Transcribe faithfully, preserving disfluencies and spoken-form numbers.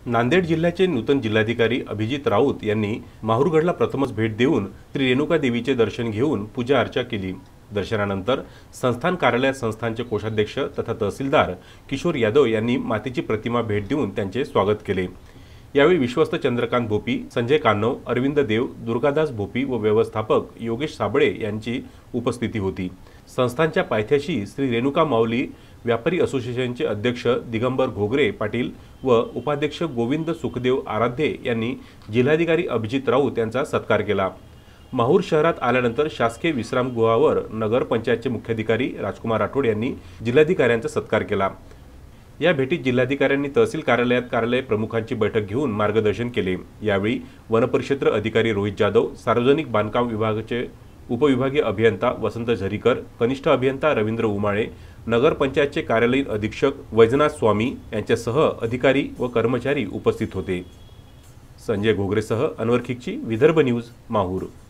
नांदेड जिल्ह्याचे नूतन जिल्हाधिकारी अभिजित राऊत यांनी माहूरगडला प्रथमच भेट देऊन श्री रेणुका देवीचे दर्शन घेऊन पूजा अर्चा केली। दर्शनानंतर संस्थान कार्यालयात संस्थानचे कोषाध्यक्ष तथा तहसीलदार किशोर यादव यांनी मातेची प्रतिमा भेट देऊन त्यांचे स्वागत केले। यावेळी विश्वस्त चंद्रकांत भोपी, संजय कान्नव, अरविंद देव, दुर्गादास भोपी व व्यवस्थापक योगेश साबळे यांची उपस्थिती होती। संस्थानच्या पायथ्याशी श्री रेणुका माऊली व्यापारी असोसिएशनचे अध्यक्ष दिगंबर घोगरे पाटील व उपाध्यक्ष गोविंद सुखदेव आराध्ये यांनी जिल्हाधिकारी अभिजित राऊत यांचा सत्कार केला। माहूर शहरात आल्यानंतर शासकीय विश्रामगृहावर नगर पंचायतचे मुख्याधिकारी राजकुमार राठोड यांनी जिल्हाधिकाऱ्यांचा सत्कार केला। या भेटीत जिल्हाधिकाऱ्यांनी तहसील कार्यालयात कार्यालय प्रमुखांची बैठक घेऊन मार्गदर्शन केले। यावेळी वनपरिक्षेत्र अधिकारी रोहित जाधव, सार्वजनिक बांधकाम विभागाचे उपविभागीय अभियंता वसंत झरीकर, कनिष्ठ अभियंता रवींद्र उमाळे, नगर पंचायतचे कार्यालयीन अधीक्षक वैजनाथ स्वामी यांच्यासह अधिकारी व कर्मचारी उपस्थित होते। संजय घोगरेसह अनवर खिकची, विदर्भ न्यूज, माहूर।